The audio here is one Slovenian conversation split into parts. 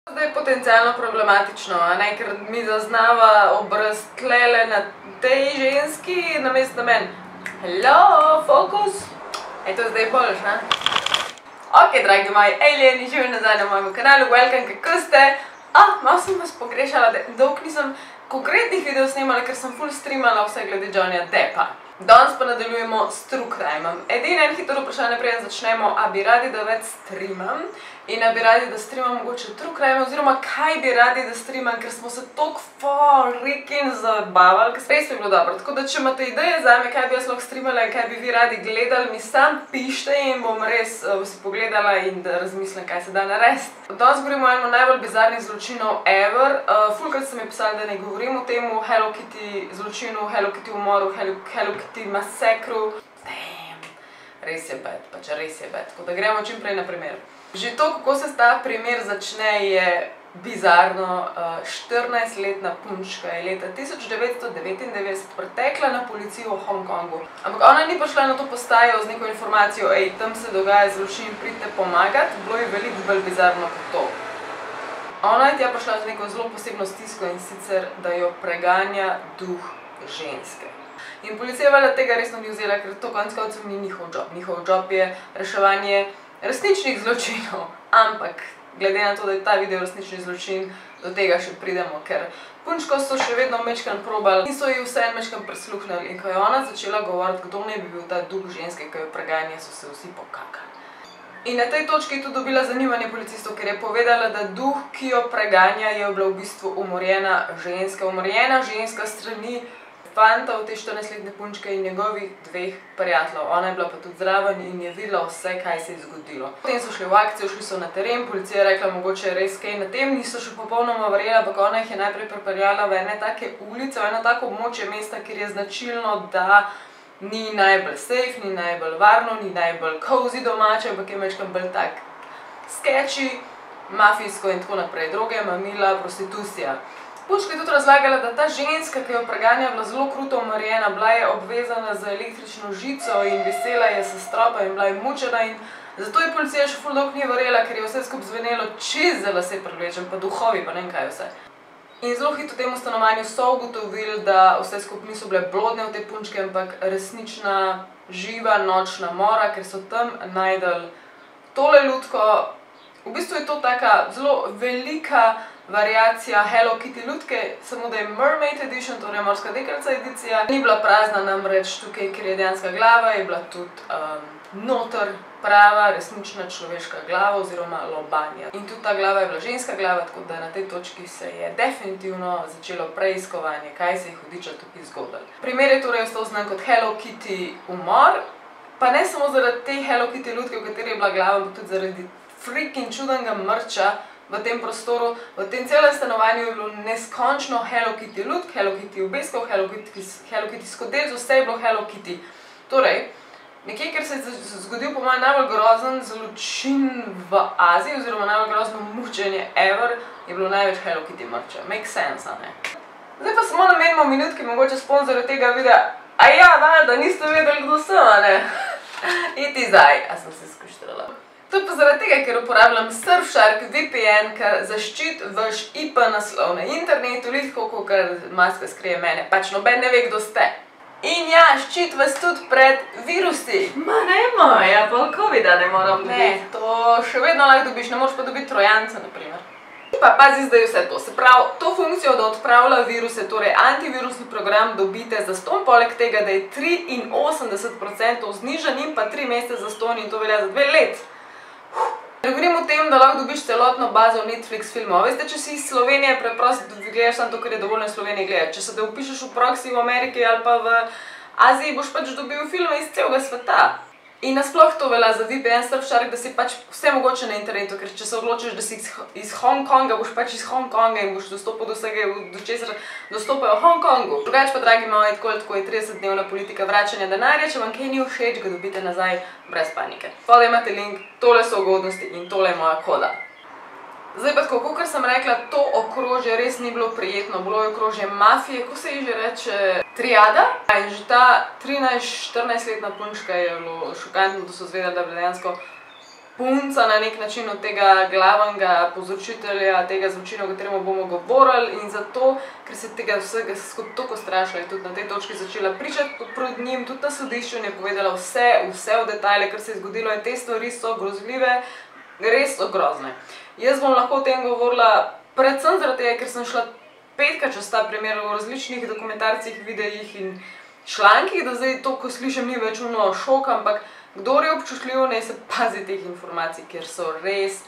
Zdaj je potencialno problematično, ker mi zaznava obraz tlele na tej ženski namesto na meni. Hello, fokus! Ej, to je zdaj boljš, ne? Ok, dragi moji alieni, živi nazaj na mojem kanalu, welcome, kako ste? Malo sem vas pogrešala, dolgo nisem konkretnih videov snemala, ker sem full streamala vse glede Johnnyja Deppa. Danes pa nadaljujemo s true crimeom. Edino en hitro vprašanje, preden začnemo, a bi radi, da več streamam in a bi radi, da streamam mogoče true crime, oziroma kaj bi radi, da streamam, ker smo se toliko freaking zabavali, ker res bi bilo dobro. Tako da, če imate ideje zame, kaj bi jaz lahko streamala in kaj bi vi radi gledali, mi sam pište in bom res si pogledala in da razmislim, kaj se da narediti. Danes govorimo o enem najbolj bizarnih zločinov ever. Fulkrat ste mi pisali, da ne govorim o temu Hello Kitty zločinu, Hello Kitty umoru, Hello Kitty masekru. Res je bad, pač res je bad. Tako da gremo čim prej na primer. Že to, kako se ta primer začne, je bizarno. 14-letna punčka je leta 1999 pretekla na policijo v Hongkongu. Ampak ona ni prišla na to postajo z neko informacijo, ej, tam se dogaja zločin, pridite pomagati. Bilo je veliko bolj bizarno kot to. Ona je tja prišla z neko zelo posebno stisko in sicer, da jo preganja duh ženske. In policija valjda tega resno ni vzela, ker to konec koncev ni njihov job. Njihov job je reševanje resničnih zločinov. Ampak, glede na to, da je ta video resnični zločin, do tega še pridemo, ker punčko so še vedno mečkan probali in so ji vse mečkan prisluhnili. In ko je ona začela govoriti, kdo ne bi bil ta duh ženske, ki jo preganja, so se vsi pokakali. In na tej točki je tudi dobila zanimanje policistov, ker je povedala, da duh, ki jo preganja, je bila v bistvu umorjena ženska. Umorjena ženska strani fanta od te 14-letne punčke in njegovih dveh prijateljev. Ona je bila pa tudi zraven in je videla vse, kaj se je zgodilo. Potem so šli v akcijo, šli so na teren, policija je rekla, mogoče res kaj na tem, niso še popolnoma verjela, ampak ona jih je najprej pripeljala v ene take ulice, v eno tako območje mesta, kjer je značilno, da ni najbolj safe, ni najbolj varno, ni najbolj cozy domače, ampak je večkrat bolj tak sketchy, mafijsko in tako naprej. Droge, mamila, prostitucija. Punčka je tudi razlagala, da ta ženska, ki jo preganja, je bila zelo kruto umorjena, bila je obvezana z električno žico in visela je s stropa in bila je mučena in zato je policija še ful dolgo ni verjela, ker je vse skupaj zvenelo čez za lase privlečen, pa duhovi, pa ne vem kaj vse. In zelo hitro v tem stanovanju so ugotovili, da vse skupaj niso bile blodne v te punčke, ampak resnična, živa, nočna mora, ker so tam najdeli tole lutko. V bistvu je to taka zelo velika variacija Hello Kitty lutke, samo da je Mermaid Edition, torej morska deklica edicija. Ni bila prazna namreč tukaj, ker je dejanska glava, je bila tudi noter prava, resnična človeška glava oziroma lobanja. In tudi ta glava je bila ženska glava, tako da na tej točki se je definitivno začelo preiskovanje, kaj se je hudiča tukaj zgodilo. Primer je torej ostal znan kot Hello Kitty umor, pa ne samo zaradi te Hello Kitty lutke, v kateri je bila glava, ampak tudi zaradi freaking čudnega mrča v tem prostoru. V tem celem stanovanju je bilo neskončno Hello Kitty lutk, Hello Kitty obeskov, Hello Kitty skodelc, vse je bilo Hello Kitty. Torej, nekje, ker se je zgodil po mojem najbolj grozen zločin v Aziji, oziroma najbolj grozno mučenje ever, je bilo največ Hello Kitty mrča. Make sense, a ne? Zdaj pa samo namenimo minutki mogoče sponzorju tega videa. A ja, valjda, niste vedeli, kdo sem, a ne? Iti zdaj. A sem se skuštrala. To je pa zaradi tega, ker uporabljam Surfshark VPN, ker zaščiti vaš IP naslov na internetu, tako kot maska skrije mene, pač noben ne ve, kdo ste. In ja, ščiti vas tudi pred virusi. Ma nemo, ja, pa COVID-a ne moram dobiti. Ne, to še vedno lahko dobiš, ne moraš pa dobiti trojanca, naprimer. Pa pazi zdaj vse to, se pravi, to funkcijo, da odpravlja viruse, torej antivirusni program dobite zastonj, poleg tega, da je 83% znižan in pa 3 mesece zastonj in to velja za 2 let. Ne govorim o tem, da lahko dobiš celotno bazo Netflix filmov. Veste, če si iz Slovenije, preprosto gledaš samo to, ker je dovoljno v Sloveniji gledati. Če se te upišeš v proxy v Ameriki ali pa v Aziji, boš pač dobil filme iz celega sveta. In nasploh to velja za VPN Surfshark, da si pač vse mogoče na internetu, ker če se odločiš, da si iz Hongkonga, boš pač iz Hongkonga in boš dostopil do vsega, do česar dostopajo v Hongkongu. Drugač pa, dragi moji, tako je 30-dnevna politika vračanja denarja, če vam kaj ni všeč, ga dobite nazaj brez panike. Spodaj imate link, tole so ugodnosti in tole je moja koda. Zdaj pa tako, kakor sem rekla, to okrožje res ni bilo prijetno, bilo je okrožje mafije, ko se ji že reče triada. In že ta 13-14-letna punčka je bilo šokantno, da so zvedeli, da je bila dejansko punca na nek način od tega glavnega povzročitelja tega zločina, o katerem bomo govorili, in zato, ker se tega vsega skupaj toliko strašila, je tudi na tej točki začela pričati proti njim, tudi na sodišču in je povedala vse v detajle, kar se je zgodilo, in te stvari so grozljive, res so grozne. Jaz bom lahko o tem govorila predvsem zaradi tega, ker sem šla 5-krat čez ta primer v različnih dokumentarcih, videih in člankih, da zdaj to, ko slišim, ni več šok, ampak kdor je občutljiv, naj se pazi teh informacij, ker so res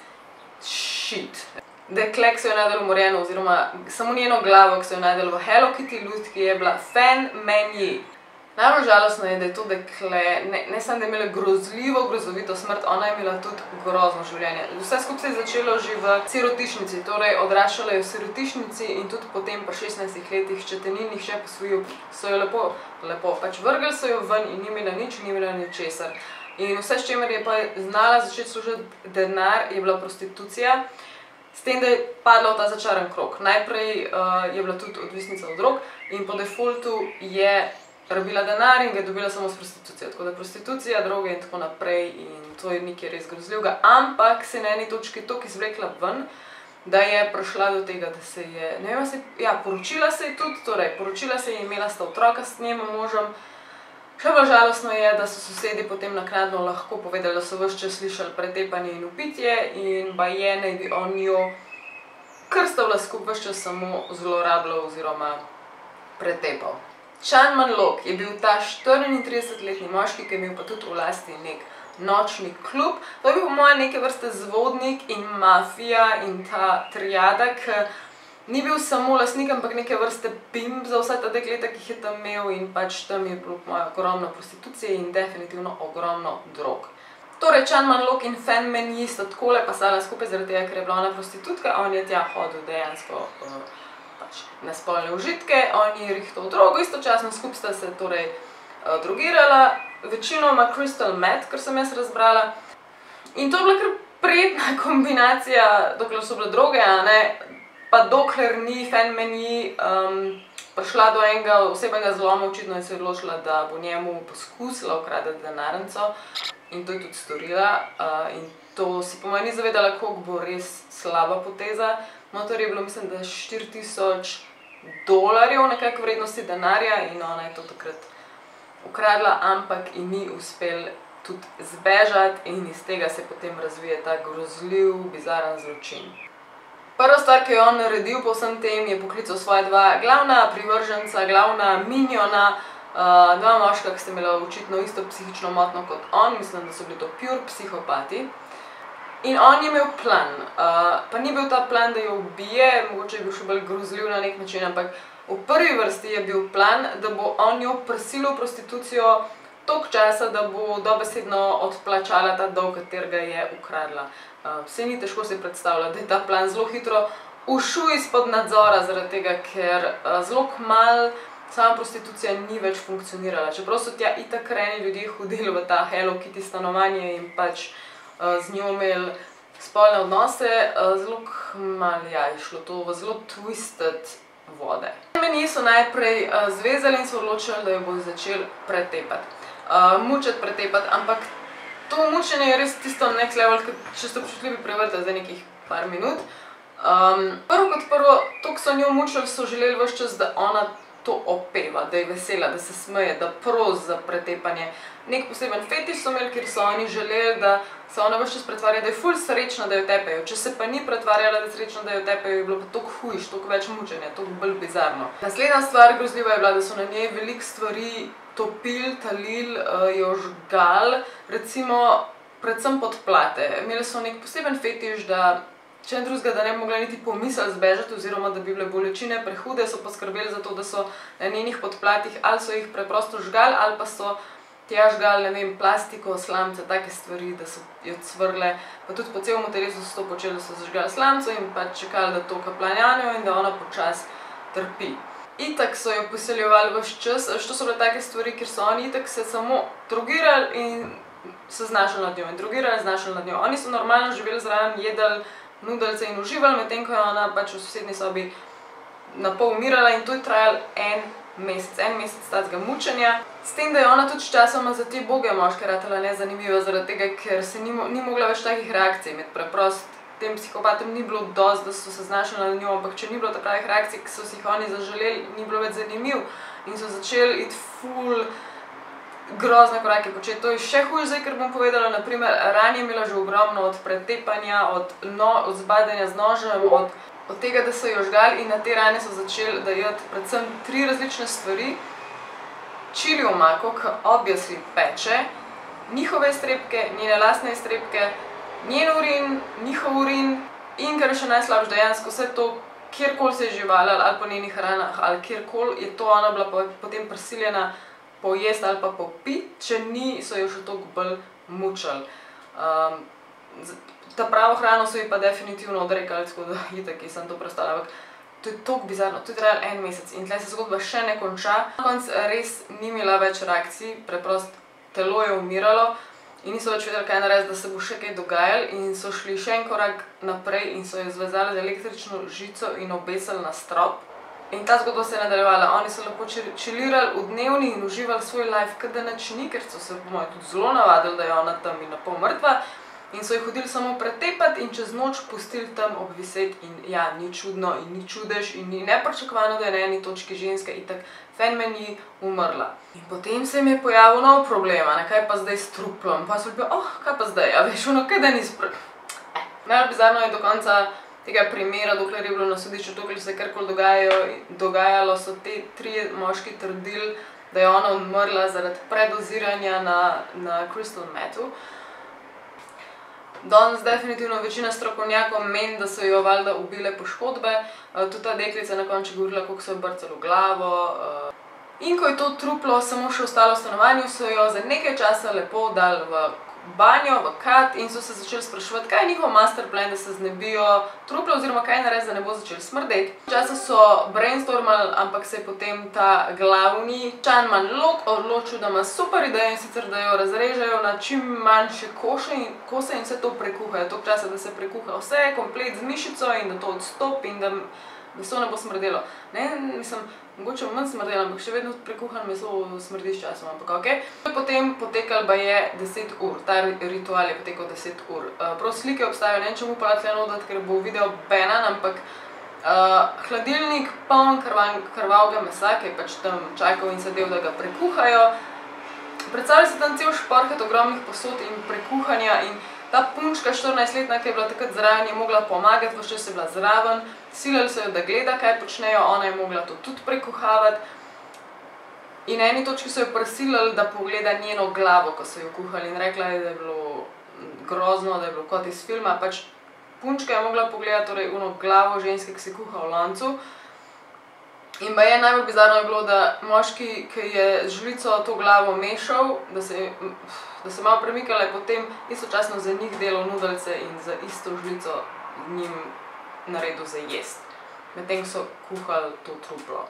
shit. Dekle, ki so jo najdel umorjeno, oziroma samo njeno glavo, ki so jo najdel v Hello Kitty lutki, je bila Fan Menyi. Najbolj žalostno je, da je to dekle, ne samo da je imela grozovito smrt, ona je imela tudi grozno življenje. Vse skupaj se je začelo že v sirotišnici, torej odraščala je v sirotišnici in tudi potem po 16 letih, če te ni nihče posvojil, so jo lepo, pač vrgli so jo ven in ni imela nič, ni imela ničesar. In vse, s čemer je pa znala začeti služiti denar, je bila prostitucija, s tem, da je padla v ta začaran krog. Najprej je bila tudi odvisnica od drog in po defaultu je rabila denar in ga je dobila samo s prostitucijo. Tako da prostitucija, droge in tako naprej, in to je nekaj res grozljivega, ampak se je na eni točki toliko izvlekla ven, da je prišla do tega, da se je, ne vem, poročila se je tudi, torej poročila se je, imela sta otroka s njim možem. Še bolj žalostno je, da so sosedi potem naknadno lahko povedali, da so ves čas slišali pretepanje in vpitje in baje naj bi on jo krstavila skupaj ves čas samo zlorabljal oziroma pretepal. Chan Man-lok je bil ta 34-letni moški, ki je imel pa tudi v lasti nek nočni klub. To je bil po mojem neke vrste zvodnik in mafija in ta triada, ki ni bil samo lastnik, ampak neke vrste pimp za vsa ta dekleta, ki jih je tam imel, in pač tam je bilo po mojem ogromno prostitucije in definitivno ogromno drog. Torej, Chan Man-lok in Fan Menyi sta takole pasala skupaj zaradi tega, ker je bila ona prostitutka, on je tja hodil dejansko na spolne užitke, on je rihtal drogo, istočasno skupaj sta se torej drogirala, večinoma crystal meth, kar sem jaz razbrala. In to je bila kar prijetna kombinacija, dokler so bile droge, pa dokler ni Fan Menyi prišla do enega osebnega zloma, očitno je se odločila, da bo njemu poskusila ukraditi denarnico, in to je tudi storila. In to si po mojem ni zavedala, koliko bo res slaba poteza. Notor je bilo, mislim, da $4000 nekako vrednosti denarja in ona je to takrat ukradla, ampak in ni uspel tudi zbežati in iz tega se potem razvije ta grozljiv, bizaren zločin. Prva stvar, ki jo on naredil po vsem tem, je poklical svoja dva glavna privrženca, glavna miniona, dva moška, ki sta imela očitno isto psihično motnjo kot on, mislim, da so bili to pure psihopati. In on je imel plan, pa ni bil ta plan, da jo ubije, mogoče je bil še bolj grozljiv na nek način, ampak v prvi vrsti je bil plan, da bo on jo prisilil v prostitucijo toliko časa, da bo dobesedno odplačala ta dolg, katerega je ukradla. Vse ni težko si predstavljati, da je ta plan zelo hitro ušel izpod nadzora, zaradi tega, ker zelo kmalu sama prostitucija ni več funkcionirala. Čeprav so tja itak reni ljudje hodili v ta Hello Kitty stanovanje in pač z njo imeli spolne odnose, zelo kmalu je šlo to v zelo twisted vode. Meni so najprej zvezali in so odločili, da jo bodo začeli pretepati. Mučiti, pretepati, ampak to mučenje je res tisto next level, če ste občutljivi prevrte za nekih par minut. Prvo kot prvo, to, ko so njo mučili, so želeli ves čas, da ona to opeva, da je vesela, da se smeje, da prosi za pretepanje. Nek poseben fetiš so imeli, kjer so oni želeli, da se ona ves čas pretvarja, da je ful srečna, da jo tepejo. Če se pa ni pretvarjala, da je srečna, da jo tepejo, je bilo pa toliko hujš, toliko več mučenja, toliko bolj bizarno. Naslednja stvar grozljiva je bila, da so na njej veliko stvari topili, talili, jo žgali, recimo predvsem podplate. Imeli so nek poseben fetiš, da če ne drugega, da ne bi mogla niti pomisliti zbežati, oziroma da bi bile bolečine prehude, so poskrbeli za to, da so na njenih podplatih ali so jih preprosto žgali, ali pa so tja žgali, ne vem, plastiko, slamce, take stvari, da so jo cvrle. Pa tudi po celem telesu so to počeli, da so zažgali slamco in pa čakali, da to kaplanjanjo in da ona počas trpi. Itak so jo poseljevali ves čas, što so bile take stvari, kjer so oni itak se samo drogirali in se znašali nad njo in drogirali in znašali nad njo. Oni so normalno živeli zraven, jedli nudeljce in uživali, medtem ko je ona pač v sosednji sobi napol umirala, in to je trajalo en mesec, en mesec tacega mučenja. S tem, da je ona tudi časoma za te boge moške ratala nezanimiva, zaradi tega, ker se ni mogla več takih reakcij imeti. Preprost tem psihopatom ni bilo dosti, da so se znašali na njo, ampak če ni bilo takih reakcij, ki so si jih oni zaželeli, ni bilo več zanimiv in so začeli iti ful grozne korake početi. To je še hujše zdaj, ker bom povedala, naprimer, ran je imela že ogromno od pretepanja, od zbadanja z nožem, od tega, da so jo žgali in na te rane so začeli dajati predvsem 3 različne stvari. Čili omako, ki obviously peče, njihove iztrebke, njene lastne iztrebke, njen urin, njihov urin in kar je še najslabše, dejansko vse to, kjerkoli se je živala ali po njenih ranah ali kjerkoli, je to ona bila potem prisiljena pojesti ali pa popiti, če ni, so jo še toliko bolj mučali. Ta pravo hrano so ji pa definitivno odrekali, tako da itak, ki sem to prestala, ampak to je toliko bizarno, to je trajalo en mesec in tle se zgodba še ne konča. Na koncu res ni imela več reakcij, preprosto telo je umiralo in niso več vedeli, kaj narediti, da se bo še kaj dogajalo in so šli še en korak naprej in so jo zvezali z električno žico in obesili na strop. In ta zgodba se je nadaljevala. Oni so lepo čilirali v dnevni in uživali svoj life, kot da nič ni, ker so se po mojem tudi zelo navadili, da je ona tam in napol mrtva. In so jih hodili samo pretepati in čez noč pustili tam obviseti in ja, ni čudno in ni čudež in ni nepričakovano, da je na eni točki ženska itak fenomen umrla. In potem se mi je pojavil nov problem, kaj pa zdaj s truplom. Pa so bili, kaj pa zdaj, a veš, ono, kaj da ni Najbolj bizarno je do konca tega primera, dokler je bilo na sodišču, dokler se je karkoli dogajalo, so te 3 moški trdili, da je ona umrla zaradi predoziranja na crystal metu. Danes definitivno večina strokovnjakov meni, da so jo valjda ubile poškodbe, tudi ta deklica na koncu govorila, koliko so jo brcali v glavo. In ko je to truplo samo še ostalo v stanovanju, so jo za nekaj časa lepo dali v banjo, v kat in so se začeli spraševati, kaj je njihov master plan, da se znebijo trupla oziroma kaj narediti, da ne bo začeli smrdeti. Včasih so brainstormali, ampak se je potem ta glavni Chanman Lok odločil, da ima super idejo in sicer, da jo razrežejo na čim manjše kose in vse to prekuhajo. Toliko časa, da se prekuha vse, komplet z mišico in da to odstopi in da meso ne bo smrdelo. Ne, mislim, mogoče manj smrdelo, ampak še vedno prekuhano meso smrdi s časom, ampak okej. Potem potekal ba je 10 ur, ta ritual je potekal 10 ur. Prav slike obstajajo, ne vem, če mu pa tle nodati, ker bo video banan, ampak hladilnik poln krvavega mesa, ki je pač tam čakal in sedel, da ga prekuhajo. Predstavljali se tam cel šporhet ogromnih posod in prekuhanja in ta punčka 14-letna, ki je bila takrat zraven, je mogla pomagati, vse čas je bila zraven, silili so jo, da gleda, kaj počnejo, ona je mogla to tudi prekuhavati. In na eni točki so jo prisilili, da pogleda njeno glavo, ko so jo kuhali in rekla je, da je bilo grozno, da je bilo kot iz filma. Pač punčka je mogla pogledati torej ono glavo ženske, ki se kuha v loncu. In je najbolj bizarno je bilo, da moški, ki je z žlico to glavo mešal, da se malo premikala, je potem istočasno za njih delal nudeljce in za isto žlico njim naredil za jest. Medtem so kuhali to truplo.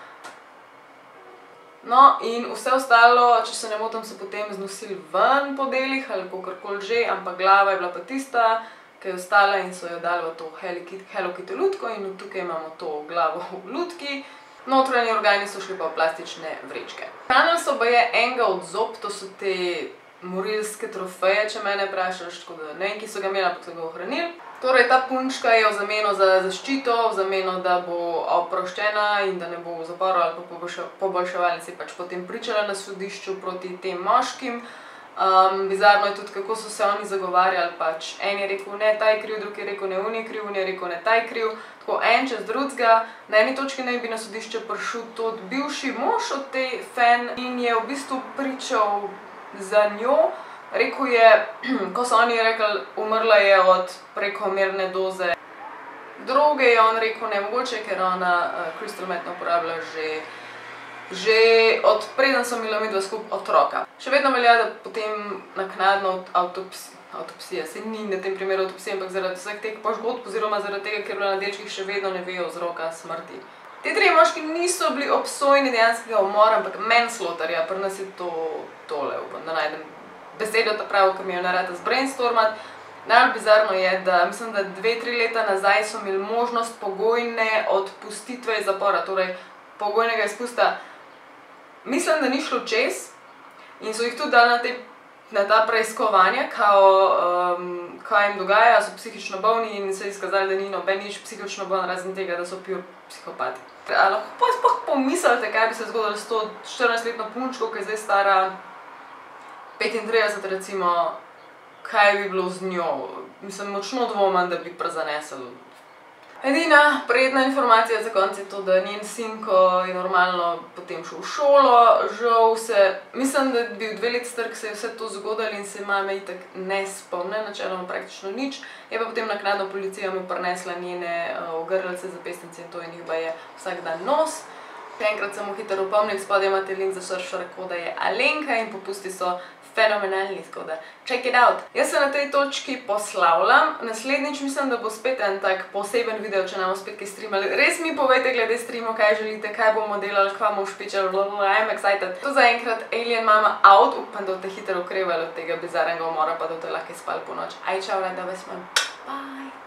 No, in vse ostalo, če se ne motim, so potem znosili ven po delih ali kakorkoli že, ampak glava je bila pa tista, ki je ostala in so jo dali v to Hello Kitty lutko in tukaj imamo to glavo v lutki. Notranji organi so šli pa v plastične vrečke. Hranili so pa je enega od zob, to so te morilske trofeje, če mene vprašaš, tako da ne vem, ki so ga imeli, ampak so ga ohranili. Torej, ta punčka je v zameno za zaščito, v zameno, da bo oproščena in da ne bo v zaporu ali pa poboljševalnici pač potem pričala na sodišču proti tem moškim. Bizarno je tudi, kako so se oni zagovarjali, pač en je rekel, ne, ta je kriv, drugi je rekel, ne, on je kriv, on je rekel, ne, ta je kriv. Tako en čez drugega, na eni točki naj bi na sodišče prišel tudi bivši mož od te fan in je v bistvu pričal za njo. Rekel je, ko so oni rekli, umrla je od prekomerne doze droge, je on rekel, ne mogoče, ker ona crystal meth uporablja že od preden so imela midva skupaj otroka. Še vedno velja, da potem naknadno avtopsija, se ni na tem primeru avtopsija, ampak zaradi vseh teh poškodb oziroma zaradi tega, ker na delčkih še vedno ne vejo vzroka smrti. Te 3 moški niso bili obsojeni dejanskega umora, ampak manslaughterja, pri nas je tole, upam, da najdem besedo ta pravo, ki mi jo narata zbrainstormati. Najbolj bizarno je, da mislim, da 2-3 leta nazaj so imeli možnost pogojne odpustitve iz zapora, torej pogojnega izpusta mislim, da ni šlo čez in so jih tudi dali na ta preiskovanja, kaj jim dogaja, so psihično bolni in se je izkazali, da ni noben nič psihično boln, razen tega, da so psihopati. A lahko sploh pomislite, kaj bi se zgodilo s to 14-letno punčko, ki je zdaj stara 35 recimo, kaj bi bilo z njo? Mislim, močno dvomim, da bi prezanesel. Edina prijetna informacija za konec je to, da njen sin, ko je normalno potem šel v šolo, žal se, mislim, da je bil 2 leti star, ko se je vse to zgodilo in se mame itak ne spomne, načeloma praktično nič. Je pa potem naknadno policija mu prinesla njene ogrlice, zapestnice in to in jih baje vsak dan nos. Še enkrat samo hitro opomnim, spodaj imate link za Surfshark, koda je Alenka in popusti so fenomenalni, tako da check it out. Jaz se na tej točki poslavljam, naslednjič mislim, da bo spet en tak poseben video, če nam spet kaj streamali. Res mi povejte glede streamov, kaj želite, kaj bomo delali, kva bomo špičali, I'm excited. To za enkrat Alien Mama out, upam, da boste hitro okrevali od tega bizarnega umora, pa da boste lahko spali po noč. Aj, čau, rada vas imam. Bye!